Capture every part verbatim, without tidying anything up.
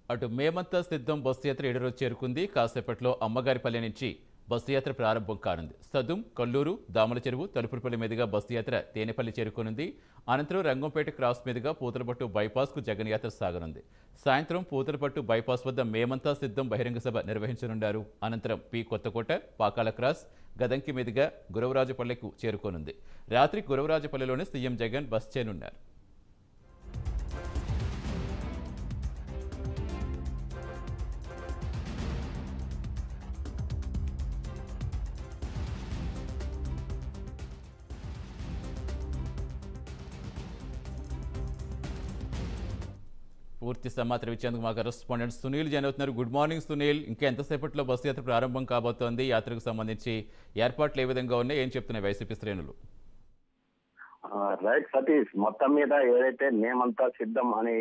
అటు మేమంతా సిద్ధం బస్సు యాత్ర ఏడు రోజు చేరుకుంది. కాసేపట్లో అమ్మగారిపల్లె నుంచి బస్సు యాత్ర ప్రారంభం కానుంది. సదుం, కల్లూరు, దామల చెరువు, తలుపులపల్లి మీదుగా బస్సు యాత్ర తేనెపల్లి చేరుకోనుంది. అనంతరం రంగంపేట క్రాస్ మీదుగా పూతలపట్టు బైపాస్కు జగన్ యాత్ర సాగనుంది. సాయంత్రం పూతలపట్టు బైపాస్ వద్ద మేమంతా సిద్ధం బహిరంగ సభ నిర్వహించనున్నారు. అనంతరం పి కొత్తకోట, పాకాల క్రాస్, గదంకి మీదుగా గురవరాజపల్లెకు చేరుకోనుంది. రాత్రి గురవరాజపల్లెలోనే సీఎం జగన్ బస్ చేయనున్నారు. పూర్తి సమాచారం ఇచ్చేందుకు మా కరెస్పాండెంట్ సునీల్ జాయిన్ అవుతున్నారు. Good morning Sunil. ఇంకా ఎంతసేపట్లో బస్సు యాత్ర ప్రారంభం కాబోతోంది? యాత్రకు సంబంధించి ఏర్పాట్లు ఏ విధంగా ఉన్నాయి? ఏం చెప్తున్నాయి వైసీపీ శ్రేణులు? రైట్ సతీష్, మొత్తం మీద ఏదైతే మేమంతా సిద్ధం అని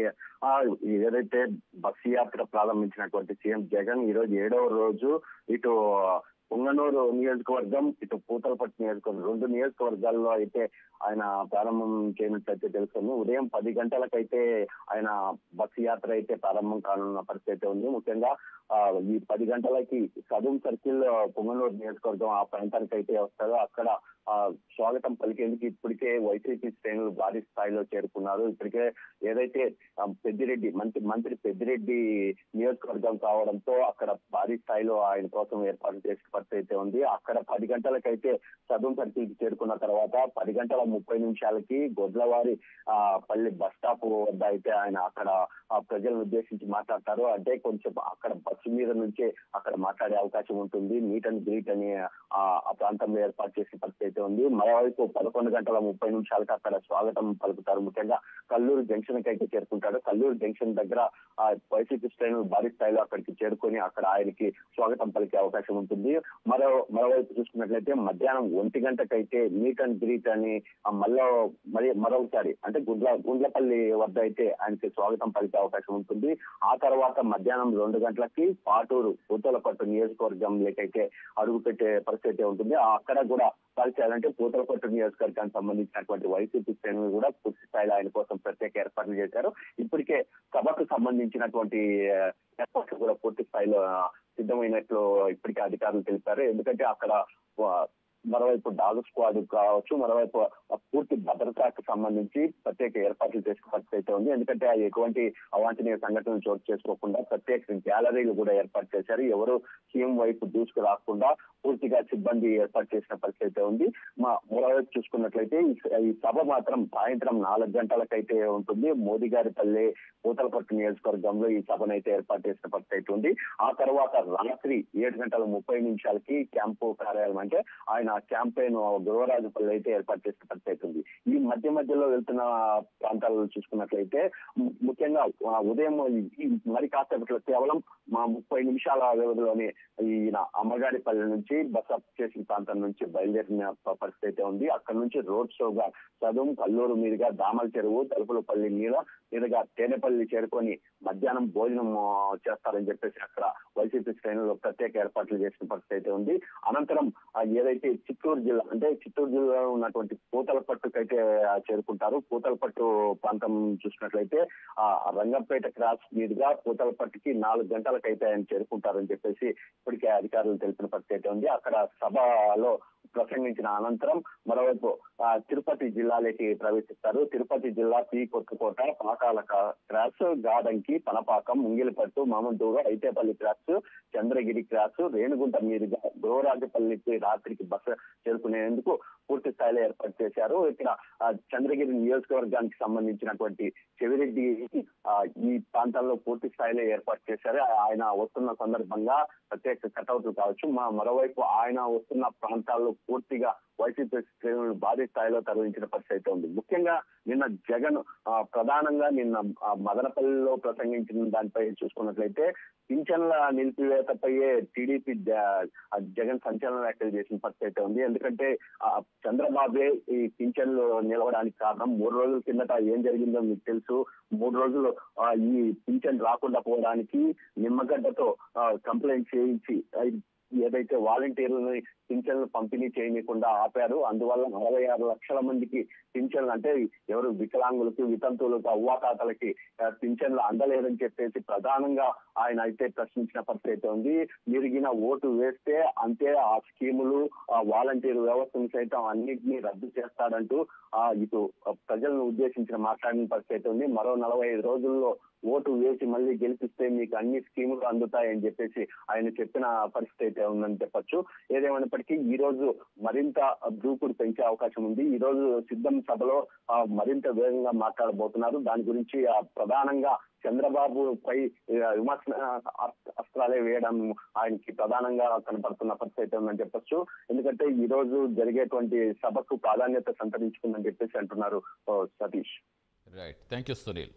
ఏదైతే బస్సు యాత్ర ప్రారంభించినటువంటి సీఎం జగన్ ఈ రోజు ఏడవ రోజు ఇటు పుంగనూరు నియోజకవర్గం, ఇటు పూతలపట్టు నియోజకవర్గం, రెండు నియోజకవర్గాల్లో అయితే ఆయన ప్రారంభం చేయనట్లయితే తెలుస్తుంది. ఉదయం పది గంటలకైతే ఆయన బస్సు యాత్ర అయితే ప్రారంభం కానున్న పరిస్థితి ఉంది. ముఖ్యంగా ఈ పది గంటలకి సదుం సర్కిల్ పుంగనూరు నియోజకవర్గం ఆ ప్రాంతానికి అయితే వస్తారు. అక్కడ ఆ స్వాగతం పలికేందుకు ఇప్పటికే వైసీపీ శ్రేణులు భారీ స్థాయిలో చేరుకున్నారు. ఇప్పటికే ఏదైతే పెద్దిరెడ్డి మంత్రి మంత్రి పెద్దిరెడ్డి నియోజకవర్గం కావడంతో అక్కడ భారీ స్థాయిలో ఆయన కోసం ఏర్పాటు చేసిన పరిస్థితి ఉంది. అక్కడ పది గంటలకైతే సదుం సర్కిల్ కి చేరుకున్న తర్వాత పది గంటల ముప్పై నిమిషాలకి గొడ్లవారి ఆ పల్లి బస్ స్టాప్ వద్ద అయితే ఆయన అక్కడ ప్రజలను ఉద్దేశించి మాట్లాడతారు. అంటే కొంచెం అక్కడ బస్సు మీద నుంచే అక్కడ మాట్లాడే అవకాశం ఉంటుంది. మీట్ అండ్ గ్రీట్ అని ఆ ప్రాంతంలో ఏర్పాటు చేసిన పరిస్థితి ఉంది. మరోవైపు పదకొండు గంటల ముప్పై నిమిషాలకు అక్కడ స్వాగతం పలుకుతారు. ముఖ్యంగా కల్లూరు జంక్షన్ కి అయితే చేరుకుంటాడు. కల్లూరు జంక్షన్ దగ్గర ఆ వైసీపీ శ్రేణులు భారీ స్థాయిలో అక్కడికి చేరుకొని అక్కడ ఆయనకి స్వాగతం పలికే అవకాశం ఉంటుంది. మరో మరోవైపు చూసుకున్నట్లయితే మధ్యాహ్నం ఒంటి గంటకైతే మీట్ అండ్ గ్రీట్ అని మళ్ళీ మరి మరొకసారి అంటే గుండ్ల గుండ్లపల్లి వద్ద అయితే ఆయనకి స్వాగతం పలికే అవకాశం ఉంటుంది. ఆ తర్వాత మధ్యాహ్నం రెండు గంటలకి పాటూరు పూతలపట్టు నియోజకవర్గంలోకైతే అడుగు పెట్టే పరిస్థితి ఉంటుంది. అక్కడ కూడా చేయాలంటే పూతలపట్టు నియోజకవర్గానికి సంబంధించినటువంటి వైసీపీ శ్రేణులు కూడా పూర్తి స్థాయిలో ఆయన కోసం ప్రత్యేక ఏర్పాట్లు చేశారు. ఇప్పటికే సభకు సంబంధించినటువంటి ఏర్పాట్లు కూడా పూర్తి స్థాయిలో సిద్ధమైనట్లు ఇప్పటికే అధికారులు తెలిపారు. ఎందుకంటే అక్కడ మరోవైపు డాగ్ స్క్వాడ్ కావచ్చు, మరోవైపు పూర్తి భద్రతకు సంబంధించి ప్రత్యేక ఏర్పాట్లు చేసే పరిస్థితి ఉంది. ఎందుకంటే ఎటువంటి అవాంఛనీయ సంఘటనలు చోటు చేసుకోకుండా ప్రత్యేక గ్యాలరీలు కూడా ఏర్పాటు చేశారు. ఎవరు సీఎం వైపు దూసుకు రాకుండా పూర్తిగా సిబ్బంది ఏర్పాటు చేసిన పరిస్థితి ఉంది. మా మరోవైపు చూసుకున్నట్లయితే ఈ సభ మాత్రం సాయంత్రం నాలుగు గంటలకైతే ఉంటుంది. మోదీ గారి పల్లె పూతలపట్టు నియోజకవర్గంలో ఈ సభనైతే ఏర్పాటు చేసిన పరిస్థితి ఉంది. ఆ తర్వాత రాత్రి ఏడు గంటల ముప్పై నిమిషాలకి క్యాంపు కార్యాలయం అంటే ఆయన క్యాంపెయిన్ గురవరాజపల్లి అయితే ఏర్పాటు చేసిన పరిస్థితి ఉంది. ఈ మధ్య మధ్యలో వెళ్తున్న ప్రాంతాలను చూసుకున్నట్లయితే ముఖ్యంగా ఉదయం మరి కాసేపట్లో కేవలం మా ముప్పై నిమిషాల వ్యవధిలోనే ఈయన అమ్మగారిపల్లి నుంచి బస్ అప్ చేసిన ప్రాంతం నుంచి బయలుదేరిన పరిస్థితి ఉంది. అక్కడ నుంచి రోడ్ షోగా సదుం, కల్లూరు మీదుగా దామల చెరువు, తలుపులపల్లి మీద మీదుగా తేనెపల్లి చేరుకొని మధ్యాహ్నం భోజనం చేస్తారని చెప్పేసి అక్కడ వైసీపీ శ్రేణులు ప్రత్యేక ఏర్పాట్లు చేసిన పరిస్థితి ఉంది. అనంతరం ఏదైతే చిత్తూరు జిల్లా అంటే చిత్తూరు జిల్లాలో ఉన్నటువంటి పూతలపట్టుకైతే చేరుకుంటారు. పూతలపట్టు ప్రాంతం చూసినట్లయితే ఆ రంగంపేట క్రాస్ మీదుగా పూతలపట్టుకి నాలుగు గంటలకైతే ఆయన చేరుకుంటారని చెప్పేసి ఇప్పటికే అధికారులు తెలిపిన పరిస్థితి ఉంది. అక్కడ సభలో ప్రసంగించిన అనంతరం మరోవైపు తిరుపతి జిల్లాలోకి ప్రవేశిస్తారు. తిరుపతి జిల్లా పి కొత్తకోట, పాకాల క్రాస్, గాడంకి, పనపాకం, ముంగిలిపట్టు, మామూలు ఐతేపల్లి క్రాస్, చంద్రగిరి క్రాస్, రేణుగుంట మీదుగా గోరాజపల్లికి రాత్రికి బస్సు చేరుకునేందుకు పూర్తి స్థాయిలో ఏర్పాటు చేశారు. ఇక్కడ చంద్రగిరి నియోజకవర్గానికి సంబంధించినటువంటి చెవిరెడ్డి ఈ ప్రాంతాల్లో పూర్తి స్థాయిలో ఏర్పాటు చేశారు. ఆయన వస్తున్న సందర్భంగా ప్రత్యేక కటౌట్లు కావచ్చు. మా మరోవైపు ఆయన వస్తున్న ప్రాంతాల్లో పూర్తిగా వైసీపీ శ్రేణులు భారీ స్థాయిలో తరలించిన పరిస్థితి ఉంది. ముఖ్యంగా నిన్న జగన్ ప్రధానంగా నిన్న మదనపల్లిలో ప్రసంగించిన దానిపై చూసుకున్నట్లయితే పింఛన్ల నిలిపివేతపై టీడీపీ జగన్ సంచలన వ్యాఖ్యలు చేసిన పరిస్థితి ఉంది. ఎందుకంటే చంద్రబాబే ఈ పింఛన్లు నిలవడానికి కారణం. మూడు రోజుల కిందట ఏం జరిగిందో మీకు తెలుసు. మూడు రోజులు ఈ పింఛన్ రాకుండా పోవడానికి నిమ్మగడ్డతో కంప్లైంట్ చేయించి ఏదైతే వాలంటీర్లను పింఛన్లు పంపిణీ చేయకుండా ఆపారు. అందువల్ల అరవై ఆరు లక్షల మందికి పింఛన్లు అంటే ఎవరు వికలాంగులకు, వితంతువులకు, అవ్వాతాతలకి పింఛన్లు అందలేదని చెప్పేసి ప్రధానంగా ఆయన అయితే ప్రశ్నించిన పరిస్థితి అయితే ఉంది. మిరిగిన ఓటు వేస్తే అంతే ఆ స్కీములు, ఆ వాలంటీర్ వ్యవస్థను సైతం అన్నింటినీ రద్దు చేస్తాడంటూ ఆ ఇటు ప్రజలను ఉద్దేశించిన మాట్లాడిన పరిస్థితి అయితే ఉంది. మరో నలభై ఐదు రోజుల్లో ఓటు వేసి మళ్ళీ గెలిపిస్తే మీకు అన్ని స్కీములు అందుతాయని చెప్పేసి ఆయన చెప్పిన పరిస్థితి అయితే ఉందని చెప్పొచ్చు. ఏదేమైనప్పటికీ ఈ రోజు మరింత దూకుడు పెంచే అవకాశం ఉంది. ఈ రోజు సిద్ధం సభలో మరింత వేగంగా మాట్లాడబోతున్నారు. దాని గురించి ప్రధానంగా చంద్రబాబు పై విమర్శ అస్త్రాలే వేయడం ఆయనకి ప్రధానంగా కనపడుతున్న పరిస్థితి అయితే ఉందని చెప్పొచ్చు. ఎందుకంటే ఈ రోజు జరిగేటువంటి సభకు ప్రాధాన్యత సంతరించుకుందని చెప్పేసి అంటున్నారు Satish. Right, thank you Sunil.